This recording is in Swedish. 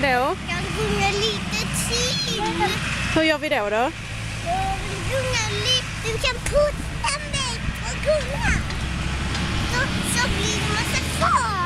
då? Jag gungar lite till. Hur gör vi då? Jag vill gunga lite. Du kan putta mig och gunga. Så blir det massa fart.